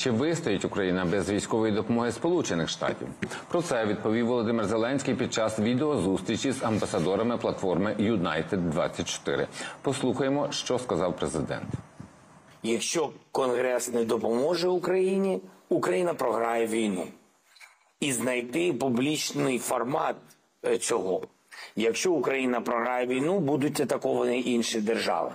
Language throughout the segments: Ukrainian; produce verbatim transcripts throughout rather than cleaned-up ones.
Чи вистоїть Україна без військової допомоги Сполучених Штатів? Про це відповів Володимир Зеленський під час відеозустрічі з амбасадорами платформи Юнайтед двадцять чотири. Послухаємо, що сказав президент. Якщо Конгрес не допоможе Україні, Україна програє війну. І знайти публічний формат цього. Якщо Україна програє війну, будуть атаковані інші держави.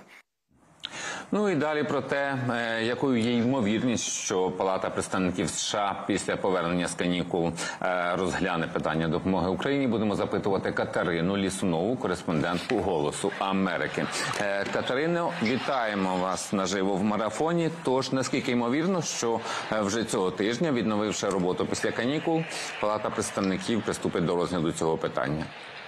Ну і далі про те, якою є ймовірність, що Палата представників США після повернення з канікул розгляне питання допомоги Україні, будемо запитувати Катерину Лісунову, кореспондентку «Голосу Америки». Катерино, вітаємо вас наживо в марафоні. Тож, наскільки ймовірно, що вже цього тижня, відновивши роботу після канікул, Палата представників приступить до розгляду цього питання?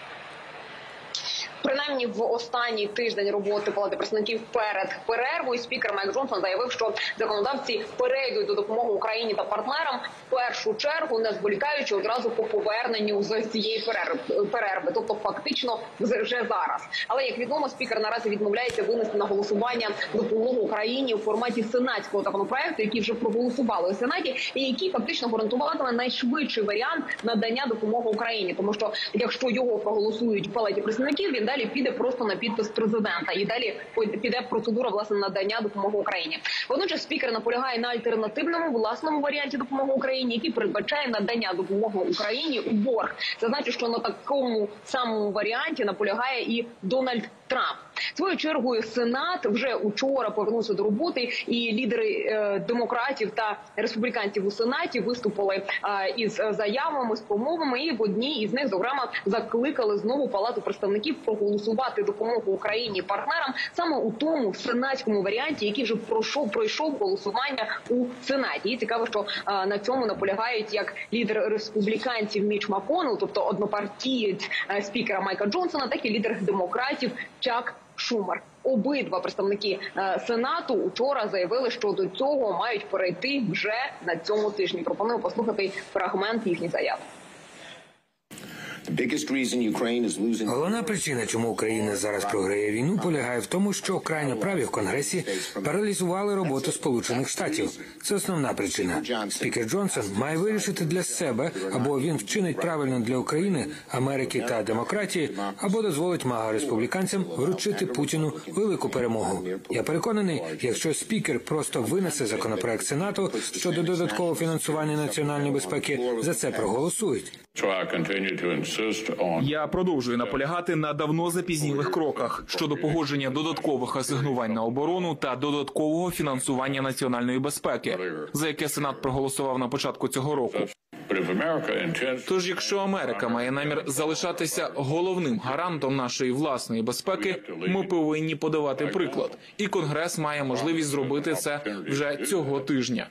Принаймні в останній тиждень роботи Палати представників перед перервою спікер Майк Джонсон заявив, що законодавці перейдуть до допомоги Україні та партнерам в першу чергу, не зволікаючи одразу по поверненню з цієї перерви, тобто фактично вже зараз. Але, як відомо, спікер наразі відмовляється винести на голосування допомогу Україні у форматі сенатського законопроекту, який вже проголосували у Сенаті, і який фактично гарантуватиме найшвидший варіант надання допомоги Україні. Тому що, якщо його проголосують в Палаті представників, він далі піде просто на підпис президента. І далі піде процедура, власне, надання допомоги Україні. Водночас спікер наполягає на альтернативному власному варіанті допомоги Україні, який передбачає надання допомоги Україні у борг. Це значить, що на такому самому варіанті наполягає і Дональд Трамп. Своєю чергою Сенат вже учора повернувся до роботи, і лідери е, демократів та республіканців у Сенаті виступили е, із заявами, з промовами, і в одній із них, зокрема, закликали знову Палату представників проголосувати допомогу Україні і партнерам саме у тому сенатському варіанті, який вже пройшов, пройшов голосування у Сенаті. І цікаво, що е, на цьому наполягають як лідер республіканців Міч Макконнелл, тобто однопартієць е, спікера Майка Джонсона, так і лідер демократів Чак Шумер. Обидва представники е, Сенату учора заявили, що до цього мають перейти вже на цьому тижні. Пропоную послухати фрагмент їхніх заяв. Головна причина, чому Україна зараз програє війну, полягає в тому, що крайньо праві в Конгресі паралізували роботу Сполучених Штатів. Це основна причина. Спікер Джонсон має вирішити для себе, або він вчинить правильно для України, Америки та демократії, або дозволить мага-республіканцям вручити Путіну велику перемогу. Я переконаний, якщо спікер просто винесе законопроект Сенату щодо додаткового фінансування національної безпеки, за це проголосують. Я продовжую наполягати на давно запізнілих кроках щодо погодження додаткових асигнувань на оборону та додаткового фінансування національної безпеки, за яке Сенат проголосував на початку цього року. Тож, якщо Америка має намір залишатися головним гарантом нашої власної безпеки, ми повинні подавати приклад. І Конгрес має можливість зробити це вже цього тижня.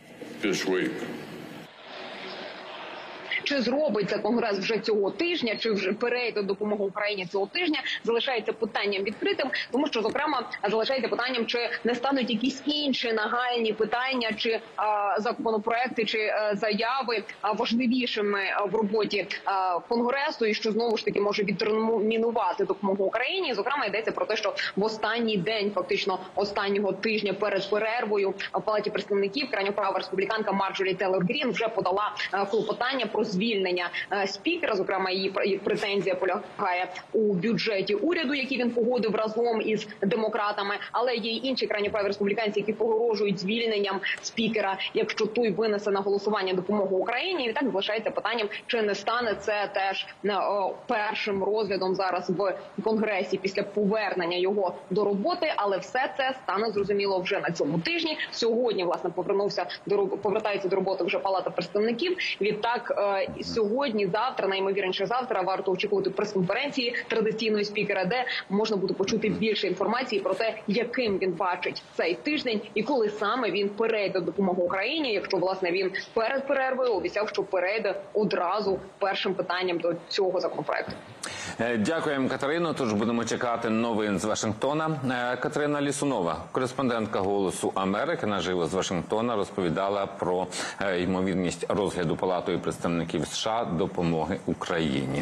Чи зробить це Конгрес вже цього тижня, чи вже перейде допомогу Україні цього тижня, залишається питанням відкритим, тому що, зокрема, залишається питанням, чи не стануть якісь інші нагальні питання, чи а, законопроекти, чи а, заяви а, важливішими в роботі а, Конгресу, і що знову ж таки може відтермінувати допомогу Україні. Зокрема, йдеться про те, що в останній день, фактично останнього тижня перед перервою в Палаті представників крайньоправа республіканка Марджорі Тейлор Грін вже подала а, клопотання про звільнення спікера. Зокрема, її претензія полягає у бюджеті уряду, який він погодив разом із демократами. Але є й інші крайньоправі республіканці, які погрожують звільненням спікера, якщо той винесе на голосування допомогу Україні. І так залишається питанням, чи не стане це теж першим розглядом зараз в Конгресі після повернення його до роботи. Але все це стане зрозуміло вже на цьому тижні. Сьогодні, власне, повернувся до повертається до роботи вже Палата представників. Відтак сьогодні, завтра, найімовірніше завтра, варто очікувати прес-конференції традиційної спікера, де можна буде почути більше інформації про те, яким він бачить цей тиждень і коли саме він перейде допомогу Україні, якщо, власне, він перед перервою обіцяв, що перейде одразу першим питанням до цього законопроекту. Дякуємо, Катерино. Тож будемо чекати новин з Вашингтона. Катерина Лісунова, кореспондентка «Голосу Америки», наживо з Вашингтона розповідала про ймовірність розгляду Палатою представників США допомоги Україні.